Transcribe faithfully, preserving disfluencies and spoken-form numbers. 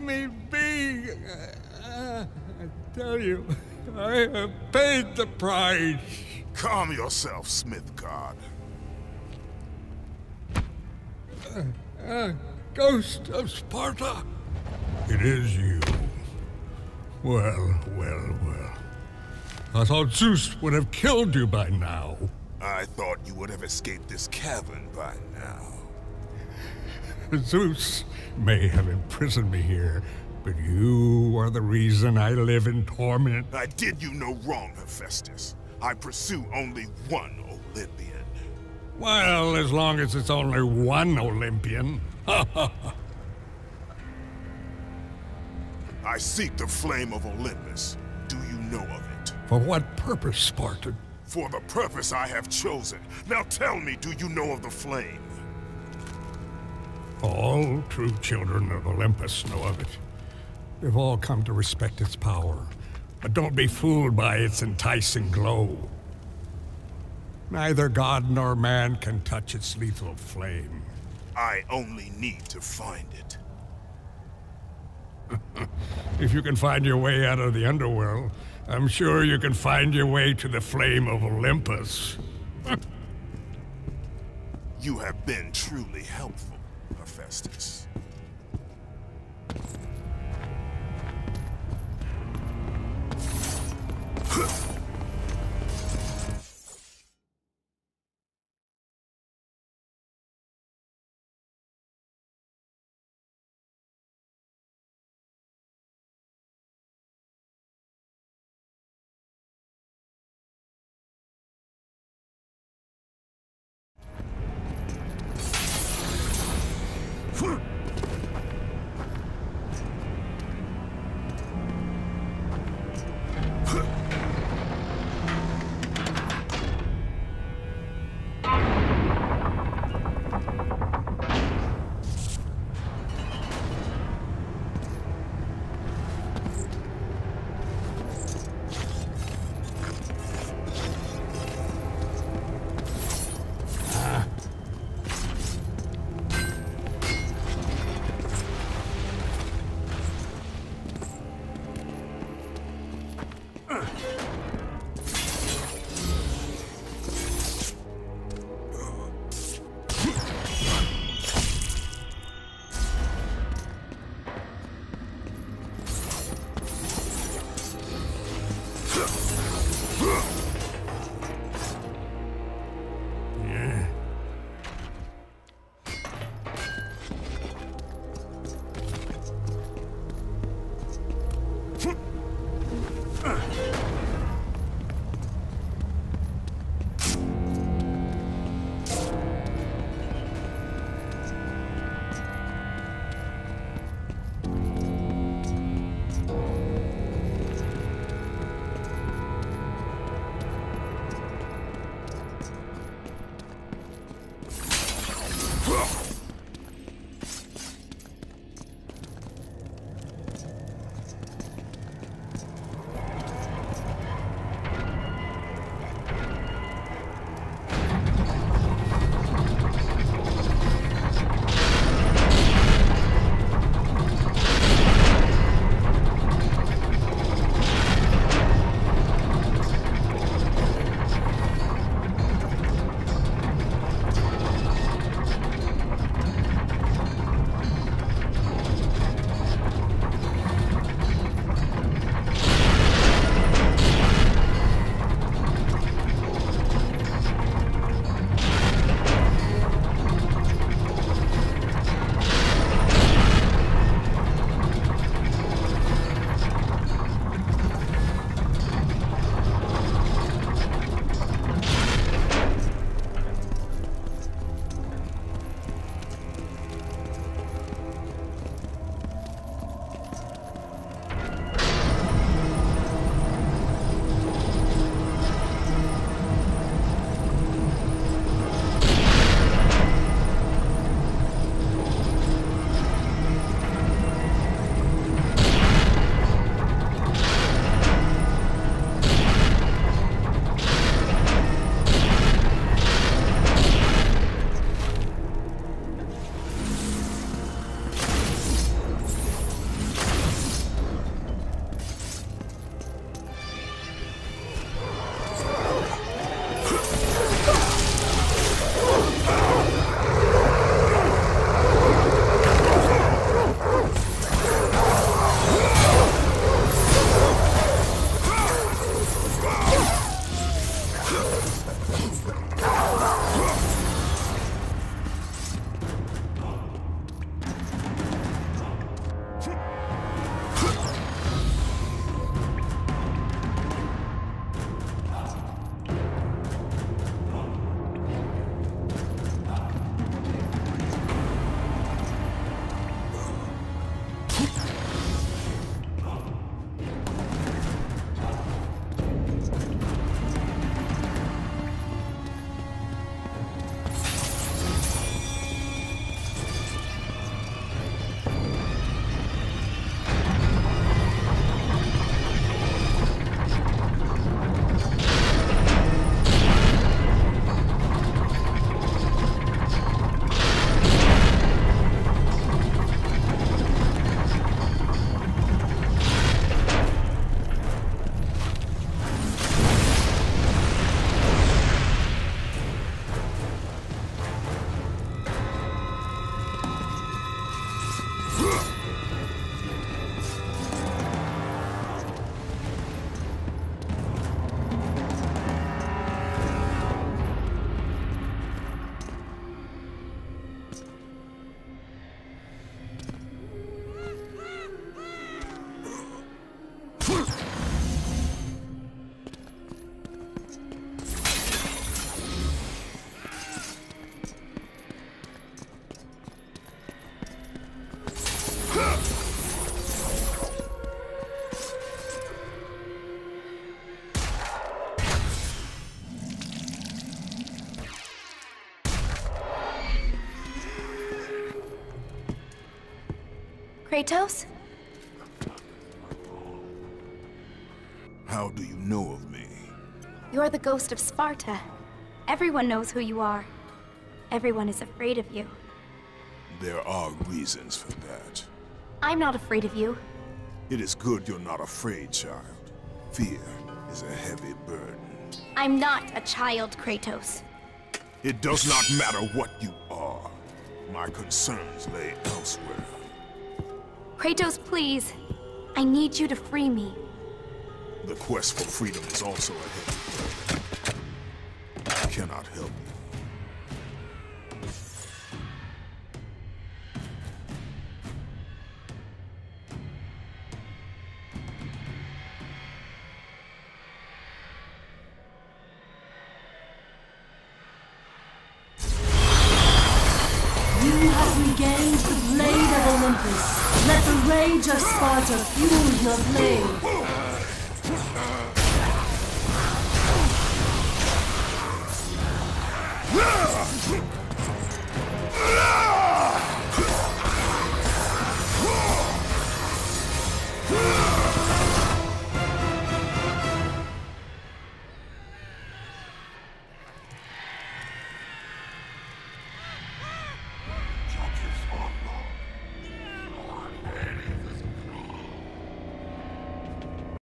me be. Uh, I tell you, I have paid the price. Calm yourself, Smith God. Uh, uh, Ghost of Sparta. It is you. Well, well, well. I thought Zeus would have killed you by now. I thought you would have escaped this cavern by now. Zeus may have imprisoned me here, but you are the reason I live in torment. I did you no wrong, Hephaestus. I pursue only one Olympian. Well, as long as it's only one Olympian. I seek the flame of Olympus. Do you know of it? For what purpose, Spartan? For the purpose I have chosen. Now tell me, do you know of the flame? All true children of Olympus know of it. They've all come to respect its power, but don't be fooled by its enticing glow. Neither god nor man can touch its lethal flame. I only need to find it. If you can find your way out of the underworld, I'm sure you can find your way to the flame of Olympus. You have been truly helpful, Hephaestus. Kratos? How do you know of me? You're the ghost of Sparta. Everyone knows who you are. Everyone is afraid of you. There are reasons for that. I'm not afraid of you. It is good you're not afraid, child. Fear is a heavy burden. I'm not a child, Kratos. It does not matter what you are. My concerns lay elsewhere. Kratos, please. I need you to free me. The quest for freedom is also a heavy burden. I cannot help you. You have regained the blade of Olympus. Let the rage of Sparta fuel your blade. Ah!